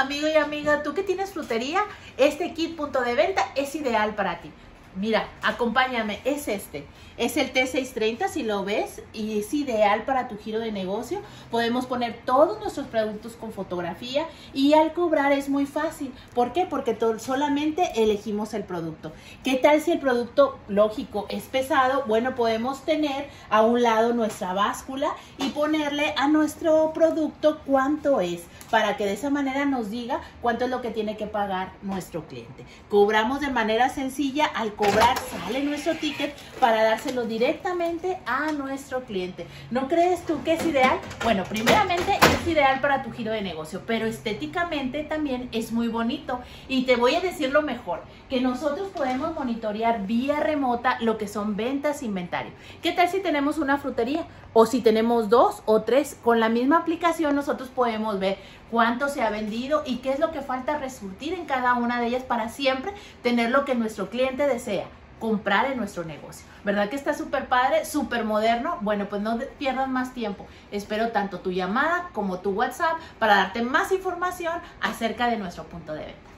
amigo y amiga, tú que tienes frutería, este kit punto de venta es ideal para ti. Mira, acompáñame, es este. Es el T630, si lo ves, y es ideal para tu giro de negocio. Podemos poner todos nuestros productos con fotografía y al cobrar es muy fácil. ¿Por qué? Porque solamente elegimos el producto. ¿Qué tal si el producto, lógico, es pesado? Bueno, podemos tener a un lado nuestra báscula y ponerle a nuestro producto cuánto es, para que de esa manera nos diga cuánto es lo que tiene que pagar nuestro cliente. Cobramos de manera sencilla, al cobrar sale nuestro ticket para dárselo directamente a nuestro cliente. ¿No crees tú que es ideal? Bueno, primeramente es ideal para tu giro de negocio, pero estéticamente también es muy bonito. Y te voy a decir lo mejor, que nosotros podemos monitorear vía remota lo que son ventas e inventario. ¿Qué tal si tenemos una frutería? O si tenemos 2 o 3, con la misma aplicación nosotros podemos ver cuánto se ha vendido y qué es lo que falta resurtir en cada una de ellas para siempre tener lo que nuestro cliente desea, comprar en nuestro negocio. ¿Verdad que está súper padre, súper moderno? Bueno, pues no pierdas más tiempo. Espero tanto tu llamada como tu WhatsApp para darte más información acerca de nuestro punto de venta.